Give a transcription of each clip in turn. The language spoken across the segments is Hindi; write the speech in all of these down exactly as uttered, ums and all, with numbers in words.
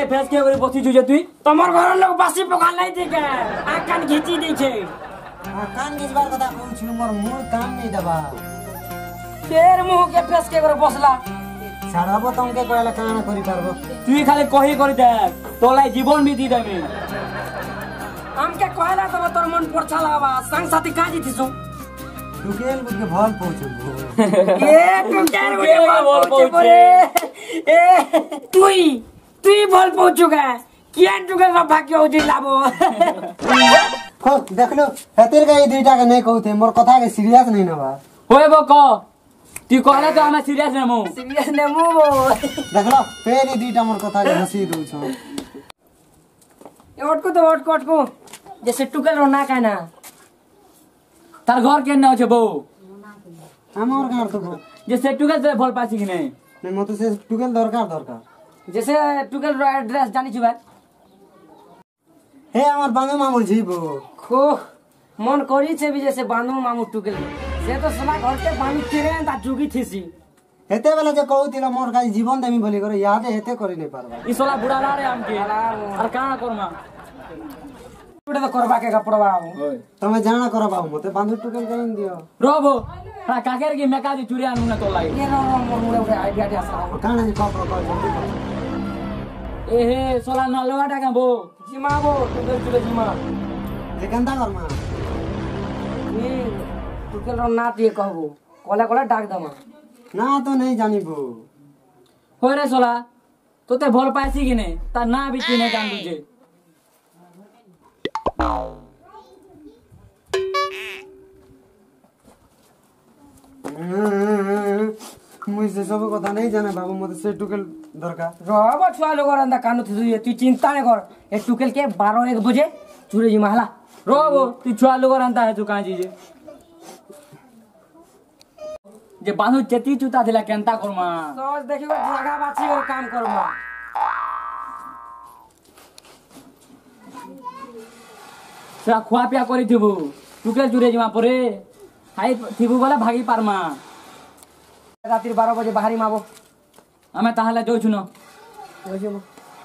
के फेस के करे बसी जुजे तुई तमर घर लोग बासी पकाल नहीं थी के आ कान घिची दै छे आ कान घिचबार कथा कहू छी मोर मूल काम नहीं दबा तेर मुंह के फेस के करे बसला छाड़बो तमके कहला काना करि पारबो तुई खाली कही करी दे तोलाई जीवन भी दी देमी हमके कहला तब तोर मन परछा लावा संग साथी काजी थिसु टुकेल बुद के भल पहुंचो ए टुकेल बुद के भल पहुंचे ए तुई तुई भल पहुंचुगा किया टुकेल रा भाग्य हो जी लाबो को देखलो हतेर का ये दुईटा के नहीं कहते मोर कथा के सीरियस नहीं नबा होय बो क तू कहला तो हम सीरियस नेमु सीरियस नेमु बो देखलो फेर ये दुईटा मोर कथा के हंसी दउ छ ए ओटको तो ओटको ओटको जैसे टुकेल रो ना काना तार घर के न छ बो हमर घर तो जैसे टुकेल से भल पासी कि नहीं नहीं मत से टुकेल दरकार दरकार जैसे टुकेल रो एड्रेस जानी छु बा हे हमर बांगो मामू जीबो खो मन करी छे भी जैसे बांधू मामू टुकेल से तो सला घर के बांधू तेरे ता जुगी थिसी हेते बेला जे कहउतिला मोर गाई जीवन देमी बोली करे याद हेते करि नै पारबा ई सोला बुढ़ा ला रे हमके और काना करमा टुटे तो करबा के कपड़वा होय तमे जाना करबा मते बांधू टुकेल करिन दियो रोबो हा काकेर की मेकाजी चुरिया नुना तो लाई ये रो रो मोर मुरे उठे आइडिया दे आसा काना जी कपड़ो कर जल्दी कर ए हे सोला नलवा टाका बो जिमा बो टुकेल चुरे जिमा लेकिन ता करमा ये टुकेल रो नात ये कहबो कोला कोला डाक दमा ना तो नहीं जानिबो होय रे सोला तोते भल पाइसी कि नहीं ता ना भी तू नहीं जान बुझे मुझे सब कथा नहीं जाने बाबू मते से टुकेल दरकार रहबो छुआ लोग अंदा कानु थी तू चिंता नहीं कर ए टुकेल के बारह एक बजे चुरे जिमा हला रोबो तू छुआ लोग रहता है तू कहां जीजे जे बांधु चेती चुता दिला केंता करमा सोच देखियो जगह बाछी और काम करमा सा खुआ पिया करी थिबु टुकेल चुरे जिमा परे हाई थिबु वाला भागी पारमा रात्रि बारह बजे बाहरी माबो हमें ताहले जोइ छुनो ओजे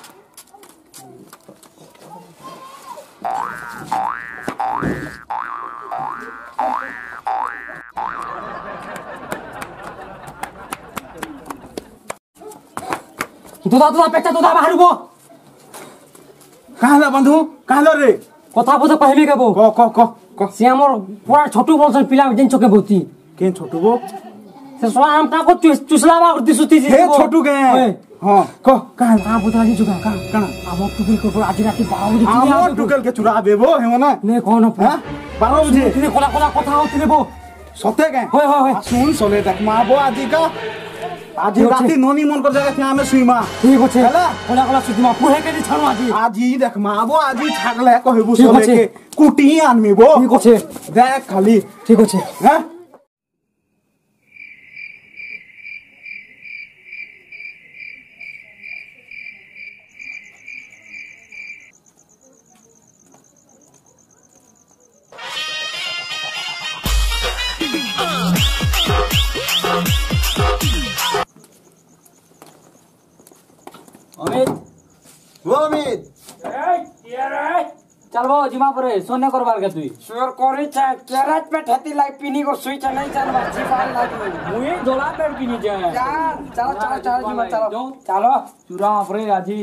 তোদা তোদা পেটা তোদা বাহারবো কাহলা বন্ধু কাহলা রে কথা বলতে কইবি কেবো ক ক ক ক সে আমার পুরা ছোট বলছন পিলা দিন চকে বতি কেন ছোট গো সে সোয়া আমটা কো চুসলা বা করতি সুতি হে ছোট গে हां क কাল আ বুতা আজি জুগা কা কানা আমক টুকুল কো আজি রাতে বারো বজে আমর টুকেল के चुरा बेबो हे ना নে কোন हां बारह बजे তুমি কোলা কোলা কথা হতি নেবো सते गे होय होय होय सुन सोले तक माबो आदि का आज राती नोनी मन कर जगह थिया में सुईमा ठीक होछे हला कोला कोला सुतिमा पुहे के छानो আজি आज ही देख माबो आज ही छागले कहबो सोले के कुटी आनमी बो ठीक होछे देख खाली ठीक होछे हां अमित वो अमित ए ये रे चलबो जिमा परे सोने करबार के तुई सुर कोरी छ केराज पे ठती लाई पिनी को सुई छ नहीं जानबा जीवाल लागी मुई जोला पेड़ की नीचे यार चलो चलो चलो जिमा चलो चलो चुरा परे आजी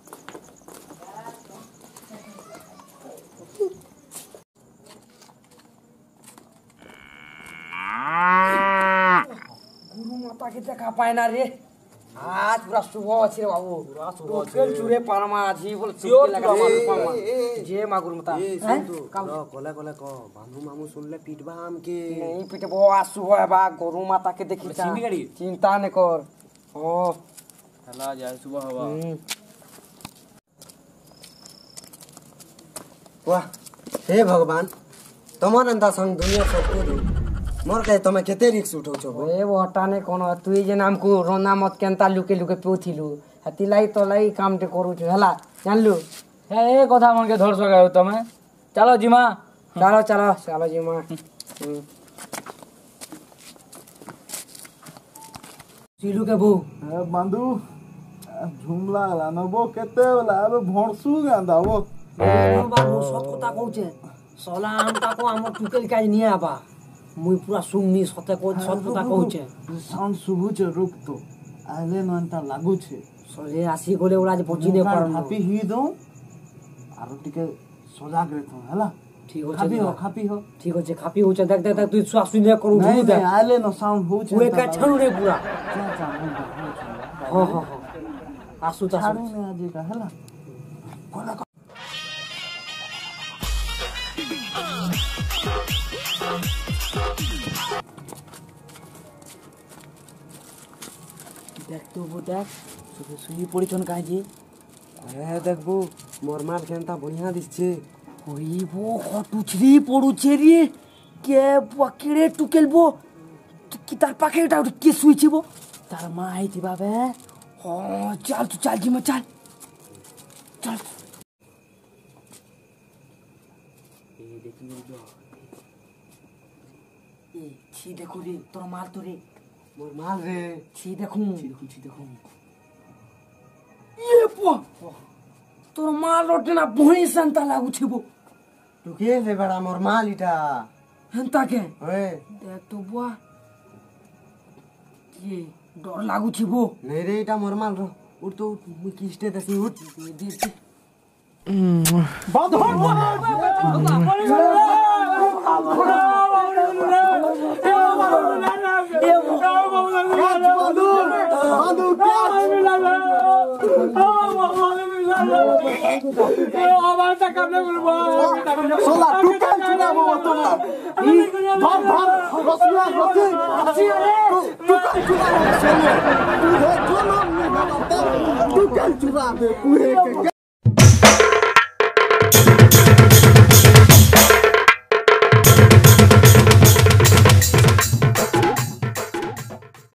गुरु माता के देखा पाएना रे आज पूरा सुबह अछि रे बाबू पूरा सुबह अछि चुरे पारमा जी बोल सियोर लगा पारमा जे मा गुरु माता ए सुन तू कोले कोले को बांधू मामू सुनले पीटबा हम के नहीं पिटबो आज सुबह बा गुरु माता के देखि चिंता न कर ओ चला जाए सुबह हवा वाह हे भगवान तमन अंदा संग दुनिया सबको दे मोर कहे तमे केते रिक्स उठौ छो ए वो हटाने कोनो तू जे नाम को रोना मत केनता लुके लुके पोथिलु हती लाई तो लाई काम ते करू छ हला जानलु हे ए कथा मन के धर सगायो तमे चलो जिमा चलो चलो चलो जिमा सिलु के बू बंधु ঝুমলা গলা নব কেতে বেলা আবে ভরসু গাঁদা ও বাবু সত কথা কହୁছে সলা আমটাকো আমার টুকেল কাজ নিয়ে আবা মুই পুরা সুমনি সতে কো সত কথা কହୁছে সাউন্ড শুভুছে রুক তো আইলে নন্তা লাগুছে সলে আসি গলে ওরা যে পচিনে পারন হাপি হি দઉં আর টিকে সজাগ রেতো হেলা ঠিক আছে খাপি হো খাপি হো ঠিক আছে খাপি হচ্ছে দেখ দেখ দেখ তুই শ্বাস নিয়ে করু নাই দেখ নাই আইলে ন সাউন্ড হচ্ছে ওই কা ছাড়ু রে পুরা চা চা হ হ হ আসু তা ছাড়ু না আজি কা হেলা কোলা দেখ তো বো দেখ শুধু শুই পড়িছন কাজে হ্যাঁ দেখবো মোর মাল কেনটা বঢ়িয়া দিচ্ছে হইব হটুছরি পড়ুছে রে কে পকেড়ে টুকেলবো কি তার পাখে এটা কে শুইছিব তার মা আইতিবা বে হ চল তু চল জিমা চল চল এই দেখি তো এই ছি দেখো রে তোর মাল তো রে মোর মাল রে ছি দেখুন ছি দেখুন ছি দেখুন ইয়ে পো তোর মাল ওঠে না বহি শান্তা লাগুছিব টুকে রে বেড়া মোর মাল ইটা হেন্তা কে ওয়ে দেখ তো বুয়া কি ডর লাগুছিব নেই রে এটা মোর মাল র উঠ তো উঠ মুই কিস্টে দেছি উঠ দে দে বন্ধ সোলা টুকাল চুনাবো তোমরা ধর ধর রসিয়া রসি টুকাল চুনাবো সোলা তুই ধর চলো টুকাল চুনাবে পুরে